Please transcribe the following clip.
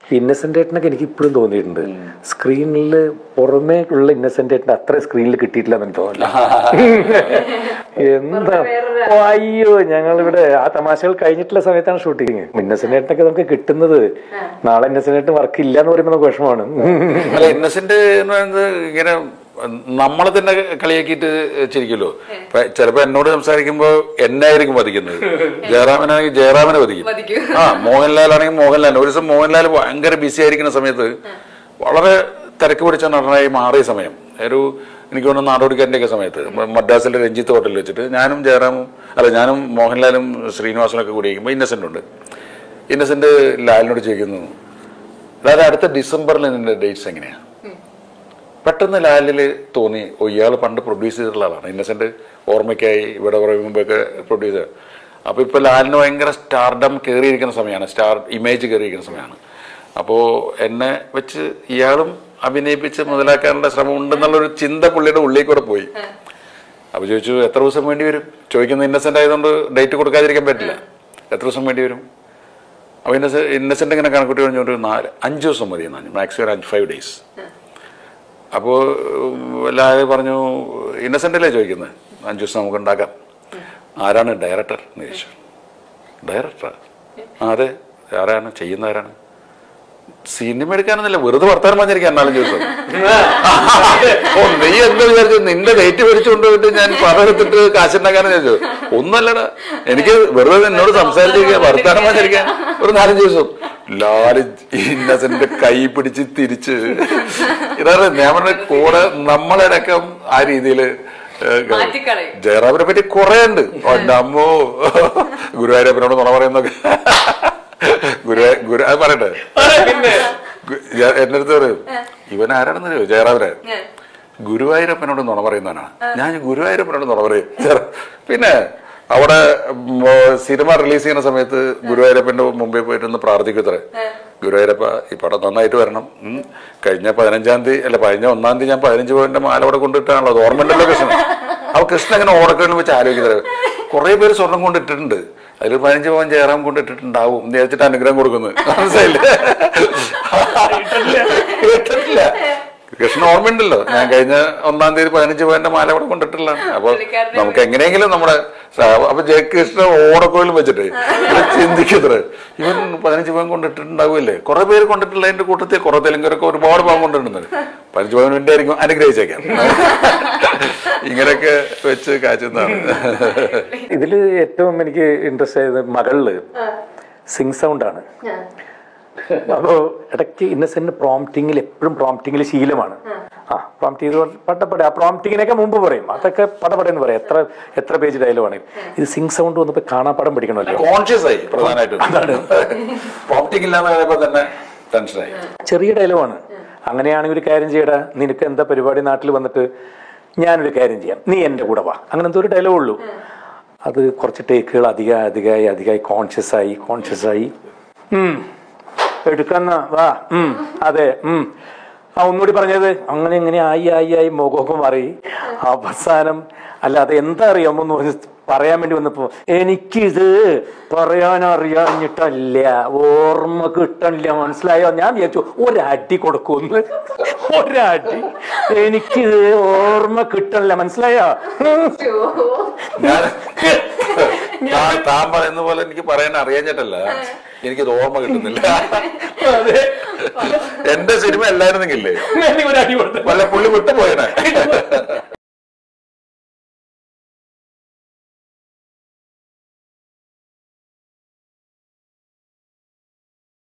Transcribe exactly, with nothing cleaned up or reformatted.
ഇന്നസെന്റ് ഏട്ടനൊക്കെ എനിക്ക് ഇപ്പോഴും തോന്നിയിട്ടുണ്ട് സ്ക്രീനിൽ പുറമേ ഉള്ള ഇന്നസെന്റ് ഏട്ടൻ അത്ര സ്ക്രീനിൽ കിട്ടിയിട്ടില്ല എന്ന് തോന്നില്ല. എന്താ അയ്യോ ഞങ്ങളിവിടെ ആ തമാശകൾ കഴിഞ്ഞിട്ടുള്ള സമയത്താണ് ഷൂട്ടിങ്. ഇന്നസെന്റ് ഏട്ടനൊക്കെ നമുക്ക് കിട്ടുന്നത് നാളെ ഇന്നസെന്റ് ഏട്ടൻ വർക്ക് ഇല്ല എന്ന് പറയുമ്പോൾ നമുക്ക് വിഷമമാണ്. അല്ല ഇന്നസെന്റ് എന്ന് പറയുന്നത് ഇങ്ങനെ നമ്മളെ തന്നെ കളിയാക്കിയിട്ട് ചിരിക്കുമല്ലോ. ചിലപ്പോ എന്നോട് സംസാരിക്കുമ്പോ എന്നായിരിക്കും വധിക്കുന്നത്, ജയറാമനാണെങ്കിൽ ജയറാമനെ വധിക്കും. ആ മോഹൻലാൽ ആണെങ്കിൽ മോഹൻലാൽ. ഒരു ദിവസം മോഹൻലാൽ ഭയങ്കര ബിസി ആയിരിക്കുന്ന സമയത്ത് വളരെ തിരക്ക് പിടിച്ച നടനായി മാറിയ സമയം, ഒരു എനിക്ക് തോന്നുന്നു നാടോടിക്കാരൻ്റെ ഒക്കെ സമയത്ത് മദ്രാസിലെ രഞ്ജിത്ത് ഹോട്ടലിൽ വെച്ചിട്ട് ഞാനും ജയറാമും അല്ല ഞാനും മോഹൻലാലും ശ്രീനിവാസനൊക്കെ കൂടി ഇരിക്കുമ്പോൾ ഇന്നസെന്റ് ഉണ്ട്. ഇന്നസെന്റ് ലാലിനോട് ചോദിക്കുന്നു, അതായത് അടുത്ത ഡിസംബറിൽ നിന്റെ ഡേറ്റ്സ് എങ്ങനെയാ? പെട്ടെന്ന് ലാലില് തോന്നി ഓ ഇയാൾ പണ്ട് പ്രൊഡ്യൂസ് ചെയ്തിട്ടുള്ള ആളാണ്. ഇന്നസെന്റ് ഓർമ്മയ്ക്കായി ഇവിടെ കുറേ മുമ്പൊക്കെ പ്രൊഡ്യൂസ് ചെയ്ത. അപ്പോൾ ഇപ്പോൾ ലാലിന് ഭയങ്കര സ്റ്റാർഡം കയറിയിരിക്കുന്ന സമയമാണ്, സ്റ്റാർ ഇമേജ് കയറിയിരിക്കുന്ന സമയമാണ്. അപ്പോൾ എന്നെ വെച്ച് ഇയാളും അഭിനയിപ്പിച്ച് മുതലാക്കാനുള്ള ശ്രമം ഉണ്ടെന്നുള്ളൊരു ചിന്ത പുള്ളിയുടെ ഉള്ളിൽ കൂടെ പോയി. അപ്പോൾ ചോദിച്ചു എത്ര ദിവസം വേണ്ടി വരും? ചോദിക്കുന്നത് ഇന്നസെന്റ് ആയതുകൊണ്ട് ഡേറ്റ് കൊടുക്കാതിരിക്കാൻ പറ്റില്ല. എത്ര ദിവസം വേണ്ടി വരും? അപ്പോൾ ഇന്നസെന്റ് ഇന്നസെന്റ് ഇങ്ങനെ കണക്കൂട്ടി പറഞ്ഞൊരു നാല് അഞ്ച് ദിവസം മതി എന്നാണ്, മാക്സിമം ഒരു അഞ്ച് ഫൈവ് ഡേയ്സ്. അപ്പോൾ എല്ലാവരും പറഞ്ഞു ഇന്നസെന്റ് അല്ലേ ചോദിക്കുന്നത്, അഞ്ച് ദിവസം നമുക്ക് ഉണ്ടാക്കാം. ആരാണ് ഡയറക്ടർ എന്ന് ചോദിച്ചു. ഡയറക്ടർ? അതെ. ആരാണ് ചെയ്യുന്ന? ആരാണ്? സിനിമ എടുക്കാനൊന്നുമില്ല, വെറുതെ വർത്താനം പറഞ്ഞിരിക്കാൻ നാലഞ്ച് ദിവസം. ഓ നീ എന്താ വിചാരിച്ചു, നിന്റെ ഡേറ്റ് മേടിച്ചു കൊണ്ടുപോയിട്ട് ഞാൻ പതെടുത്തിട്ട് കാശുണ്ടാക്കാന്ന് ചോദിച്ചു. ഒന്നല്ലടാ, എനിക്ക് വെറുതെ എന്നോട് സംസാരിച്ചിരിക്കാൻ വർത്താനം പറഞ്ഞിരിക്കാൻ ഒരു നാലഞ്ച് ദിവസം. ലാല് ഇന്നസെന്റ് കൈ പിടിച്ച് തിരിച്ച് ഇതാണ് ഞാൻ പറഞ്ഞ കൂടെ നമ്മളടക്കം ആ രീതിയില് ജയറാമിനെ പറ്റി കുറെ ഉണ്ട്. അമ്മോ ഗുരുവായൂരപ്പനോട് നുണ പറയുന്നൊക്കെ ഗുരു ഗുരു അത് പറയട്ടെ. എന്റെ അടുത്ത് പറയും ഇവൻ ആരാണെന്ന് അറിയോ? ജയറാമിനെ. ഗുരുവായൂരപ്പനോട് നുണ പറയുന്നവനാണ്. ഞാൻ ഗുരുവായൂരപ്പനോട് നുണ പറയും. പിന്നെ അവിടെ സിനിമ റിലീസ് ചെയ്യുന്ന സമയത്ത് ഗുരുവായൂരപ്പന്റെ മുമ്പിൽ പോയിട്ടൊന്ന് പ്രാർത്ഥിക്കത്രേ, ഗുരുവായൂരപ്പ ഈ പടം നന്നായിട്ട് വരണം. കഴിഞ്ഞ പതിനഞ്ചാം തീയതി അല്ല പതിനഞ്ച ഒന്നാം തീയതി ഞാൻ പതിനഞ്ച് പവന്റെ മാല അവിടെ കൊണ്ടിട്ടാണല്ലോ, അത് ഓർമ്മയുണ്ടല്ലോ കൃഷ്ണൻ. അപ്പൊ കൃഷ്ണൻ അങ്ങനെ ഓടക്കണിൽ വെച്ച് ആലോചിക്കുന്നത് കുറെ പേര് സ്വർണം കൊണ്ടിട്ടിട്ടുണ്ട്, അതിൽ പതിനഞ്ച് പവൻ ജയറാം കൊണ്ടിട്ടിട്ടുണ്ടാവും എന്ന് വിചാരിച്ചിട്ട് അനുഗ്രഹം കൊടുക്കുന്നത്. മനസ്സിലായില്ലേ? കേട്ടിട്ടില്ല. കൃഷ്ണൻ ഓർമ്മയുണ്ടല്ലോ, ഞാൻ കഴിഞ്ഞ ഒന്നാം തീയതി പതിനഞ്ച് പവന്റെ മാല അവിടെ കൊണ്ടിട്ടുള്ളതാണ്. അപ്പൊ നമുക്ക് എങ്ങനെയെങ്കിലും നമ്മുടെ അപ്പൊ ജയകൃഷ്ണൻ ഓടക്കോയിലും വെച്ചിട്ട് ചിന്തിക്കത്രേ ഇവൻ പതിനഞ്ച് പവൻ കൊണ്ടിട്ടുണ്ടാവുമല്ലേ. കുറെ പേര് കൊണ്ടിട്ടുള്ളതിന്റെ കൂട്ടത്തിൽ കുറെ തെലുങ്കരൊക്കെ ഒരുപാട് പവൻ കൊണ്ടിട്ടുണ്ട്. പതിനഞ്ച് പവൻ വേണ്ടി ആയിരിക്കും അനുഗ്രഹിച്ചേക്കാം. ഇങ്ങനെയൊക്കെ വെച്ച് കാച്ചുന്നതാണ്. ഇതില് ഏറ്റവും എനിക്ക് ഇൻട്രസ്റ്റ് ആയത് മകളില് സിംഗ് സൗണ്ട് ആണ്. അപ്പോ ഇടയ്ക്ക് ഇന്നസെന്റ് പ്രോംപ്റ്റിങ്ങിൽ എപ്പോഴും പ്രോംപ്റ്റിങ്ങിൽ ശീലമാണ്. ആ പ്രോംപ്റ്റ് ചെയ്ത് പട്ടപ്പട ആ പ്രോംപ്റ്റിങ്ങിനൊക്കെ മുമ്പ് പറയും, അതൊക്കെ പടപടെന്ന് പറയും, എത്ര എത്ര പേജ് ഡയലോഗാണ്. ഇത് സിംഗ് സൗണ്ട് വന്നപ്പോ കാണാപ്പാടം പഠിക്കണമല്ലോ, കോൺഷ്യസ് ആയി. പ്രധാനമായിട്ടും അതാണ് പ്രോംപ്റ്റിംഗ് ഇല്ലാതെ തന്നെ ടെൻഷനായി. ചെറിയ ഡയലോഗാണ്. അങ്ങനെയാണെങ്കിൽ ഒരു കാര്യം ചെയ്യടാ, നിനക്ക് എന്താ പരിപാടി, നാട്ടിൽ വന്നിട്ട് ഞാനൊരു കാര്യം ചെയ്യാം, നീ എന്റെ കൂടെ വാ, അങ്ങനത്തെ ഒരു ഡയലോഗ് ഉള്ളൂ. അത് കുറച്ച് ടേക്കുകൾ അധികമായി അധികമായി അധികമായി കോൺഷ്യസ് ആയി കോൺഷ്യസ് ആയി ഉം എടുക്കുന്ന വാ ഉം അതെ ഉം ആ ഒന്നുകൂടി പറഞ്ഞത് അങ്ങനെ ഇങ്ങനെ ആയി ആയി ആയി മുഖമൊക്കെ മാറി അവസാനം അല്ലാതെ എന്താ അറിയാമോന്ന് പറഞ്ഞ് പറയാൻ വേണ്ടി വന്നപ്പോ എനിക്കിത് പറയാൻ അറിയാഞ്ഞിട്ടല്ല, ഓർമ്മ കിട്ടണില്ല, മനസ്സിലായോ? ഞാൻ വിചാരിച്ചു ഒരടി കൊടുക്കുമെന്ന്, ഒരടി. എനിക്കിത് ഓർമ്മ കിട്ടണില്ല, മനസ്സിലായോ? താൻ പറയുന്ന പോലെ എനിക്ക് പറയാൻ അറിയാഞ്ഞിട്ടല്ല, എനിക്കത് ഓർമ്മ കിട്ടുന്നില്ല. എന്റെ സിനിമ അല്ലായിരുന്നെങ്കിലേ വല്ല പുള്ളി വിട്ടുപോയനെ.